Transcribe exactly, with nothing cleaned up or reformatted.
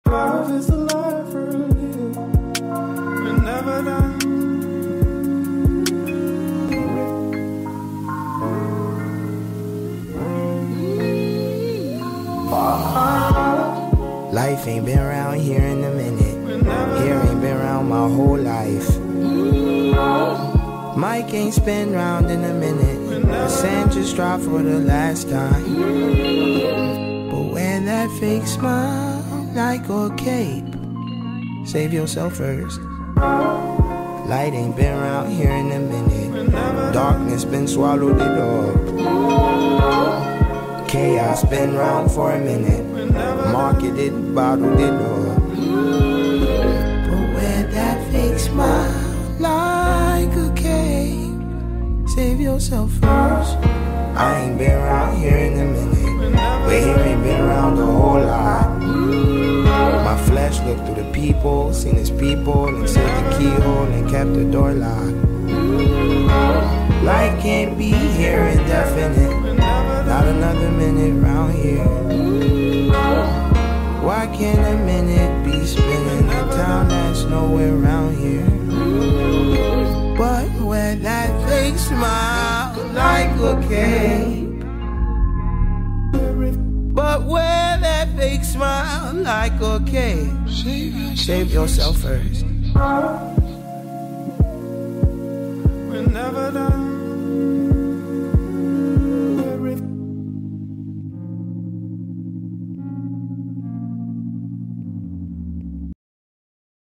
Love is the life for you. We're never done. Life ain't been around here in a minute. Here ain't been around my whole life. Mike ain't spin round in a minute. The sand just dropped for the last time. But wear that fake smile like a cape. Save yourself first. Light ain't been around here in a minute. Darkness been swallowed it up. Chaos been round for a minute. Marketed, bottled it up. But wear that fake smile like a cape. Save yourself first. I ain't been around here in a minute, but here ain't been around a whole lot. My flesh looked through the people, seen his people, and sealed the keyhole and kept the door locked. Life can't be here indefinite. Not another minute round here. Why can't a minute be spinning a town that's nowhere around here? But wear that fake smile like a cape. But wear that fake smile like a cape. Save yourself first. We're never done.